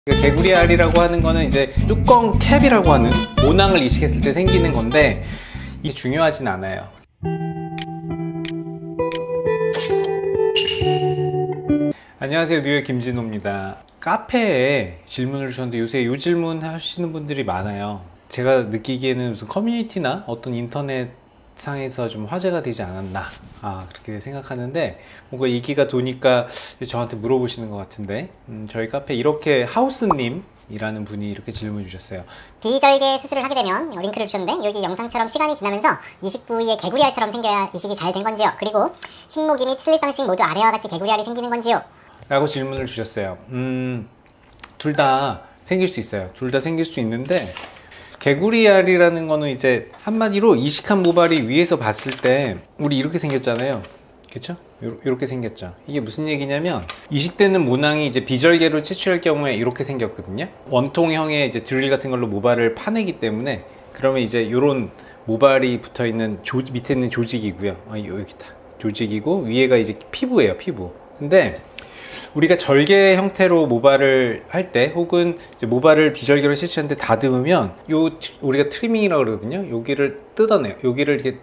개구리 알이라고 하는 거는 이제 뚜껑 캡이라고 하는 모낭을 이식했을 때 생기는 건데 이게 중요하진 않아요. 안녕하세요, 뉴욕 김진호입니다. 카페에 질문을 주셨는데 요새 이 질문 하시는 분들이 많아요. 제가 느끼기에는 무슨 커뮤니티나 어떤 인터넷 상에서 좀 화제가 되지 않았나 그렇게 생각하는데 뭔가 얘기가 도니까 저한테 물어보시는 것 같은데 저희 카페 이렇게 하우스님 이라는 분이 이렇게 질문 주셨어요. 비절개 수술을 하게 되면 링크를 주셨는데 여기 영상처럼 시간이 지나면서 이식 부위에 개구리알처럼 생겨야 이식이 잘 된 건지요? 그리고 식모기 및 슬릿 방식 모두 아래와 같이 개구리알이 생기는 건지요? 라고 질문을 주셨어요. 둘 다 생길 수 있어요. 둘 다 생길 수 있는데 개구리알이라는 거는 이제 한마디로 이식한 모발이 위에서 봤을 때 우리 이렇게 생겼잖아요. 그쵸? 이렇게 생겼죠. 이게 무슨 얘기냐면 이식되는 모낭이 이제 비절개로 채취할 경우에 이렇게 생겼거든요. 원통형의 이제 드릴 같은 걸로 모발을 파내기 때문에 그러면 이제 이런 모발이 붙어 있는 밑에 있는 조직이고요. 여기다 조직이고 위에가 이제 피부예요. 피부. 근데 우리가 절개 형태로 모발을 할 때 혹은 이제 모발을 비절개로 채취하는데 다듬으면 우리가 트리밍이라고 그러거든요. 여기를 뜯어내요. 여기를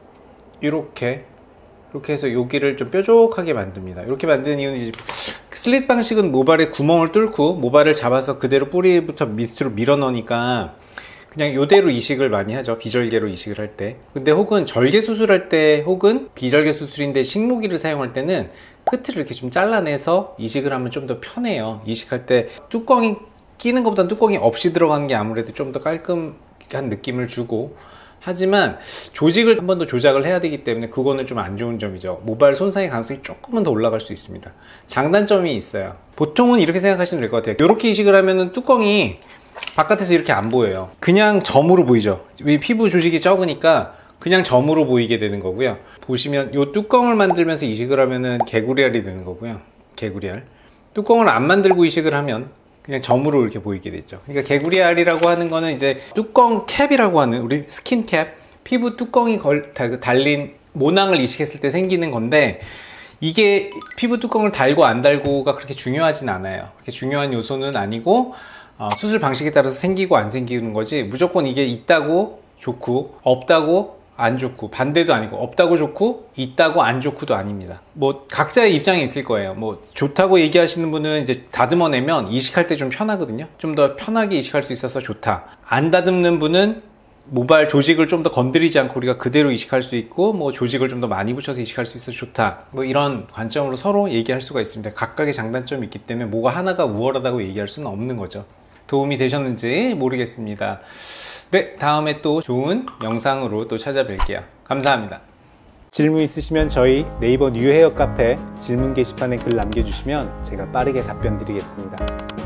이렇게 해서 여기를 좀 뾰족하게 만듭니다. 이렇게 만드는 이유는 이제 슬릿 방식은 모발에 구멍을 뚫고 모발을 잡아서 그대로 뿌리부터 밑으로 밀어 넣으니까 그냥 이대로 이식을 많이 하죠. 비절개로 이식을 할 때. 근데 혹은 절개 수술할 때 혹은 비절개 수술인데 식모기를 사용할 때는 끝을 이렇게 좀 잘라내서 이식을 하면 좀 더 편해요. 이식할 때 뚜껑이 끼는 것보다 뚜껑이 없이 들어가는 게 아무래도 좀 더 깔끔한 느낌을 주고, 하지만 조직을 한 번 더 조작을 해야 되기 때문에 그거는 좀 안 좋은 점이죠. 모발 손상의 가능성이 조금은 더 올라갈 수 있습니다. 장단점이 있어요. 보통은 이렇게 생각하시면 될 것 같아요. 이렇게 이식을 하면은 뚜껑이 바깥에서 이렇게 안 보여요. 그냥 점으로 보이죠. 이 피부 조직이 적으니까 그냥 점으로 보이게 되는 거고요. 보시면 이 뚜껑을 만들면서 이식을 하면은 개구리알이 되는 거고요. 개구리알. 뚜껑을 안 만들고 이식을 하면 그냥 점으로 이렇게 보이게 되죠. 그러니까 개구리알이라고 하는 거는 이제 뚜껑 캡이라고 하는 우리 스킨 캡, 피부 뚜껑이 달린 모낭을 이식했을 때 생기는 건데, 이게 피부 뚜껑을 달고 안 달고가 그렇게 중요하진 않아요. 그렇게 중요한 요소는 아니고 수술 방식에 따라서 생기고 안 생기는 거지, 무조건 이게 있다고 좋고 없다고 안 좋고, 반대도 아니고 없다고 좋고 있다고 안 좋고도 아닙니다. 뭐 각자의 입장이 있을 거예요. 뭐 좋다고 얘기하시는 분은 이제 다듬어내면 이식할 때 좀 편하거든요. 좀 더 편하게 이식할 수 있어서 좋다. 안 다듬는 분은 모발 조직을 좀 더 건드리지 않고 우리가 그대로 이식할 수 있고, 뭐 조직을 좀 더 많이 붙여서 이식할 수 있어서 좋다. 뭐 이런 관점으로 서로 얘기할 수가 있습니다. 각각의 장단점이 있기 때문에 뭐가 하나가 우월하다고 얘기할 수는 없는 거죠. 도움이 되셨는지 모르겠습니다. 네, 다음에 또 좋은 영상으로 또 찾아뵐게요. 감사합니다. 질문 있으시면 저희 네이버 뉴헤어 카페 질문 게시판에 글 남겨주시면 제가 빠르게 답변 드리겠습니다.